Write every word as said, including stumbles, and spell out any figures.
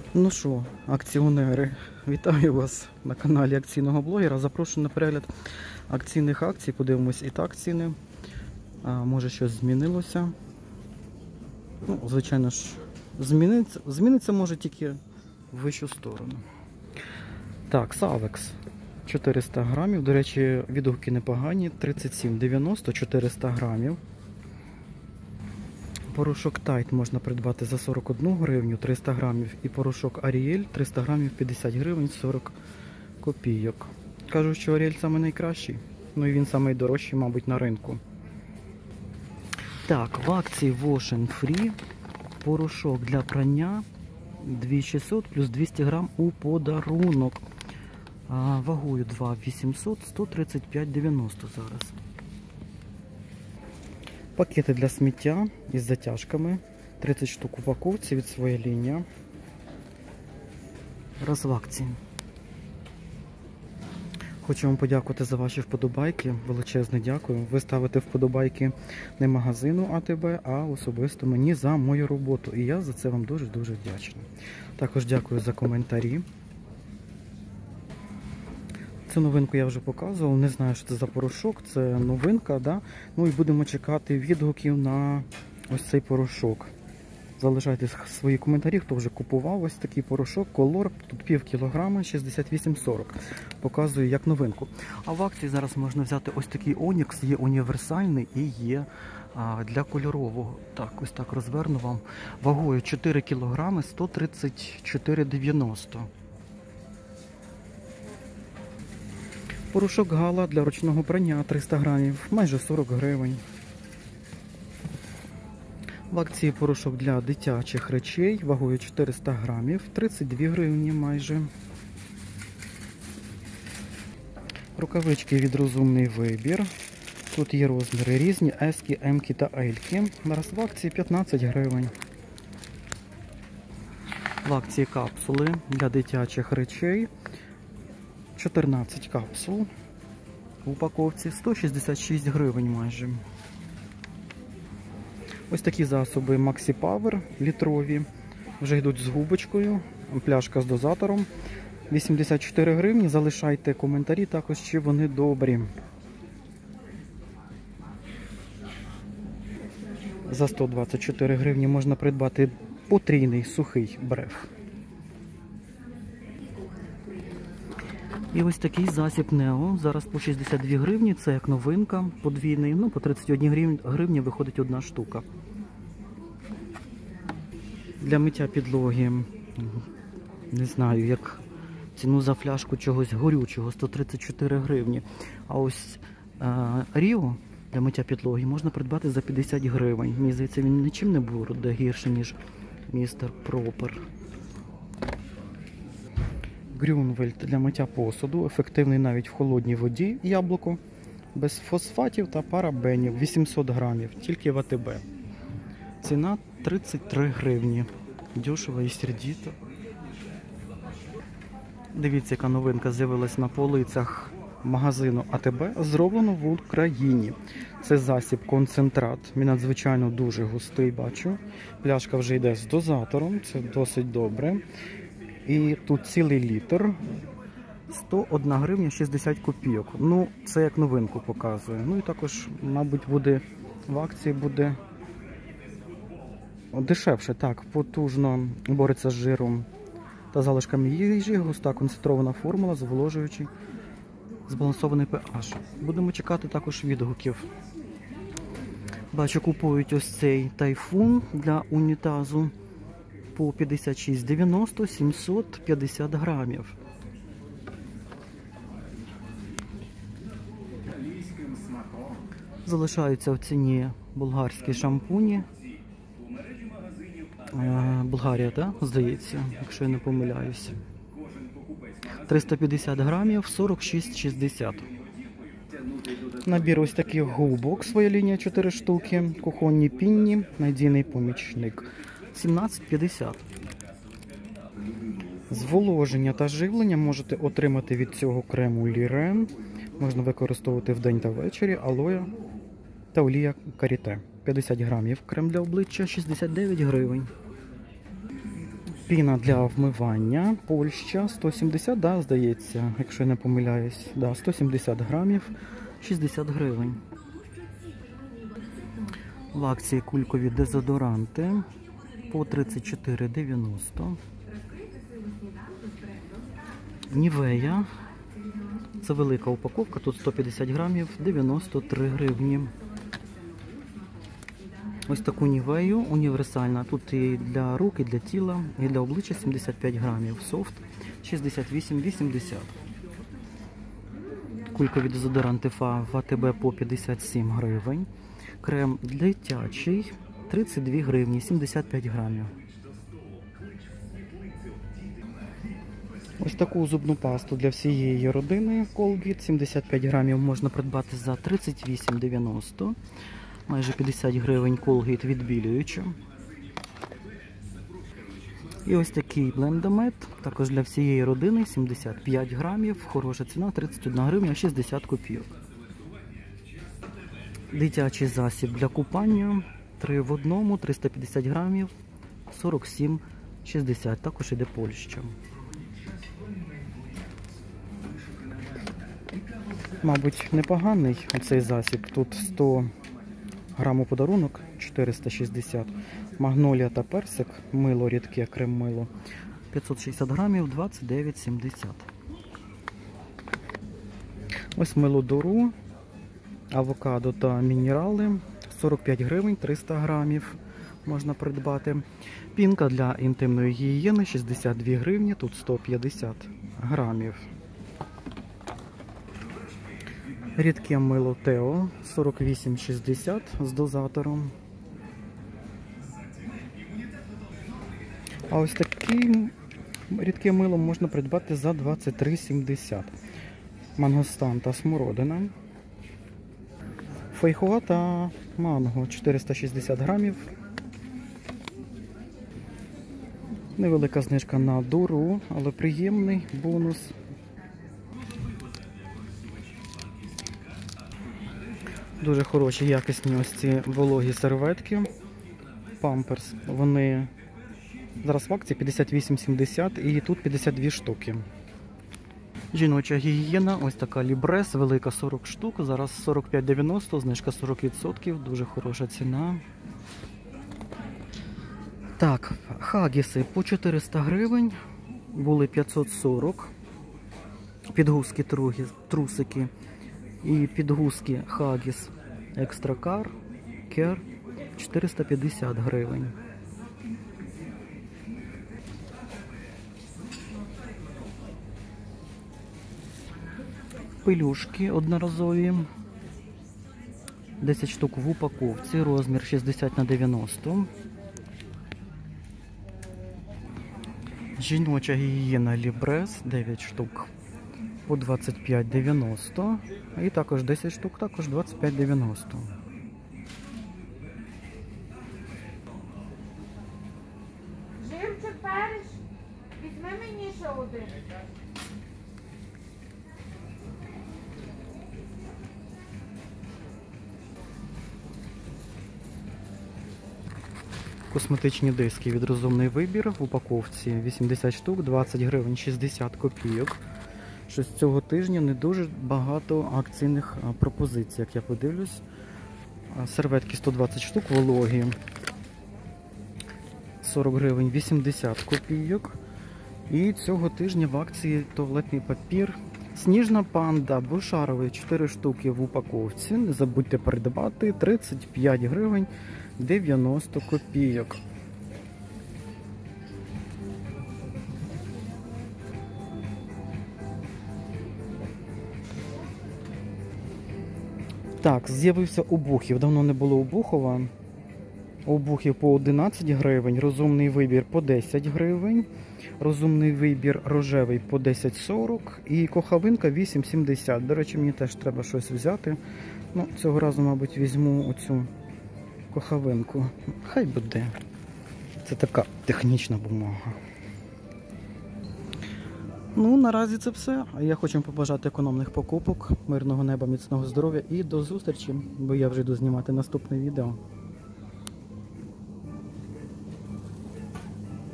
Ну що, акціонери, вітаю вас на каналі акційного блогера. Запрошую на перегляд акційних акцій. Подивимось і так ціни. А, може щось змінилося. Ну, звичайно ж, зміниться, зміниться може тільки в вищу сторону. Так, Савекс чотириста грамів. До речі, відгуки непогані. тридцять сім дев'яносто, чотириста грамів. Порошок Тайд можна придбати за сорок одну гривню, триста грамів. І порошок Аріель триста грамів, п'ятдесят гривень, сорок копійок. Кажуть, що Аріель саме найкращий. Ну і він самий дорожчий, мабуть, на ринку. Так, в акції Wash and Free порошок для прання дві тисячі шістсот плюс двісті грам у подарунок. А, вагою два вісімсот, сто тридцять п'ять дев'яносто зараз. Пакети для сміття із затяжками. тридцять штук в упаковці від своя лінія. Раз в акції. Хочу вам подякувати за ваші вподобайки. Величезне дякую. Ви ставите вподобайки не магазину а те бе, а особисто мені за мою роботу. І я за це вам дуже-дуже вдячний. Також дякую за коментарі. Цю новинку я вже показував, не знаю, що це за порошок, це новинка, да? Ну і будемо чекати відгуків на ось цей порошок. Залишайте свої коментарі, хто вже купував ось такий порошок, колор, тут пів кілограма, шістдесят вісім сорок. Показую як новинку. А в акції зараз можна взяти ось такий Онікс, є універсальний і є а, для кольорового. Так, ось так розверну вам. Вагою чотири кілограми, сто тридцять чотири дев'яносто. Порошок Гала для ручного прання триста грамів, майже сорок гривень. В акції порошок для дитячих речей вагою чотириста грамів, тридцять дві гривні майже. Рукавички від Розумний вибір. Тут є розміри різні, ески, емки та ельки. Зараз в акції п'ятнадцять гривень. В акції капсули для дитячих речей. чотирнадцять капсул в упаковці, сто шістдесят шість гривень майже. Ось такі засоби Maxi Power літрові, вже йдуть з губочкою, пляшка з дозатором, вісімдесят чотири гривні. Залишайте коментарі також, чи вони добрі. За сто двадцять чотири гривні можна придбати потрійний сухий бреф. І ось такий засіб Нео, зараз по шістдесят дві гривні, це як новинка, подвійний, ну по тридцять одна гривня виходить одна штука. Для миття підлоги, не знаю, як ціну за фляжку чогось горючого, сто тридцять чотири гривні. А ось а, Ріо для миття підлоги можна придбати за п'ятдесят гривень. Мені здається, він нічим не буде гірше, ніж містер Пропер. Грюнвельд для миття посуду, ефективний навіть в холодній воді, яблуко, без фосфатів та парабенів, вісімсот грамів, тільки в а те бе. Ціна тридцять три гривні. Дешево і сердито. Дивіться, яка новинка з'явилась на полицях магазину а те бе, зроблено в Україні. Це засіб концентрат, він надзвичайно дуже густий, бачу. Пляшка вже йде з дозатором, це досить добре. І тут цілий літр, сто одна гривня шістдесят копійок. Ну, це як новинку показує. Ну і також, мабуть, буде в акції буде дешевше. Так, потужно бореться з жиром та залишками їжі, густа концентрована формула, зволожуючий, збалансований pH. Будемо чекати також відгуків. Бачу, купують ось цей тайфун для унітазу. По п'ятдесят шість дев'яносто, сімсот п'ятдесят грамів. Залишаються в ціні болгарські шампуні. Е, Болгарія, так? Здається, якщо я не помиляюся. триста п'ятдесят грамів, сорок шість шістдесят. Набір ось таких губок, своя лінія, чотири штуки. Кухонні пінні, надійний помічник. сімнадцять п'ятдесят. Зволоження та живлення можете отримати від цього крему Лірен. Можна використовувати вдень та ввечері. Алоє та олія каріте. п'ятдесят грамів. Крем для обличчя шістдесят дев'ять гривень. Піна для вмивання. Польща сто сімдесят, да, здається, якщо я не помиляюсь. Да, сто сімдесят грамів, шістдесят гривень. В акції кулькові дезодоранти по тридцять чотири дев'яносто. Нівея. Це велика упаковка, тут сто п'ятдесят грамів, дев'яносто три гривні. Ось таку нівею універсальна. Тут і для рук, і для тіла, і для обличчя сімдесят п'ять грамів. Софт шістдесят вісім вісімдесят. Кулькові дезодоранти ФА в АТБ по п'ятдесят сім гривень. Крем дитячий тридцять дві гривні, сімдесят п'ять грамів. Ось таку зубну пасту для всієї родини Colgate сімдесят п'ять грамів можна придбати за тридцять вісім дев'яносто. Майже п'ятдесят гривень Colgate відбілююча. І ось такий блендомет, також для всієї родини, сімдесят п'ять грамів, хороша ціна, тридцять одна гривня, шістдесят копійок. Дитячий засіб для купання, три в одному, триста п'ятдесят грамів, сорок сім шістдесят, також іде Польща. Мабуть, непоганий оцей засіб, тут сто грамів подарунок, чотириста шістдесят. Магнолія та персик, мило рідке, крем-мило, п'ятсот шістдесят грамів, двадцять дев'ять сімдесят. Ось мило Дору, авокадо та мінерали, сорок п'ять гривень, триста грамів можна придбати. Пінка для інтимної гігієни, шістдесят дві гривні, тут сто п'ятдесят грамів. Рідке мило Тео, сорок вісім шістдесят з дозатором. А ось таке рідке мило можна придбати за двадцять три сімдесят. Мангостан та смородина. Фейхоа та манго, чотириста шістдесят грамів. Невелика знижка на Дору, але приємний бонус. Дуже хороші, якісні ось ці вологі серветки. Памперс. Вони зараз в акції п'ятдесят вісім сімдесят і тут п'ятдесят дві штуки. Жіноча гігієна, ось така Лібрес, велика сорок штук, зараз сорок п'ять дев'яносто, знижка сорок відсотків, дуже хороша ціна. Так, хагіси по чотириста гривень, були п'ятсот сорок, підгузки трусики і підгузки хагіс екстракар, кер, чотириста п'ятдесят гривень. Пелюшки одноразові, десять штук в упаковці, розмір шістдесят на дев'яносто. Жіноча гігієна Лібрес, дев'ять штук по двадцять п'ять дев'яносто. І також десять штук, також двадцять п'ять дев'яносто. Живчик переш, візьми мені ще один. Косметичні диски від Розумний вибір в упаковці вісімдесят штук, двадцять гривень, шістдесят копійок. Щось цього тижня не дуже багато акційних пропозицій, як я подивлюсь. Серветки сто двадцять штук, вологі, сорок гривень, вісімдесят копійок. І цього тижня в акції туалетний папір Сніжна панда, бушаровий, чотири штуки в упаковці. Не забудьте придбати, тридцять п'ять гривень дев'яносто копійок. Так, з'явився Обухів. Давно не було Обухова. Обухів по одинадцять гривень, розумний вибір по десять гривень, розумний вибір рожевий по десять сорок і кохавинка вісім сімдесят. До речі, мені теж треба щось взяти. Ну, цього разу, мабуть, візьму оцю кохавинку. Хай буде. Це така технічна бумага. Ну, наразі це все. А я хочу побажати економних покупок, мирного неба, міцного здоров'я і до зустрічі, бо я вже йду знімати наступне відео.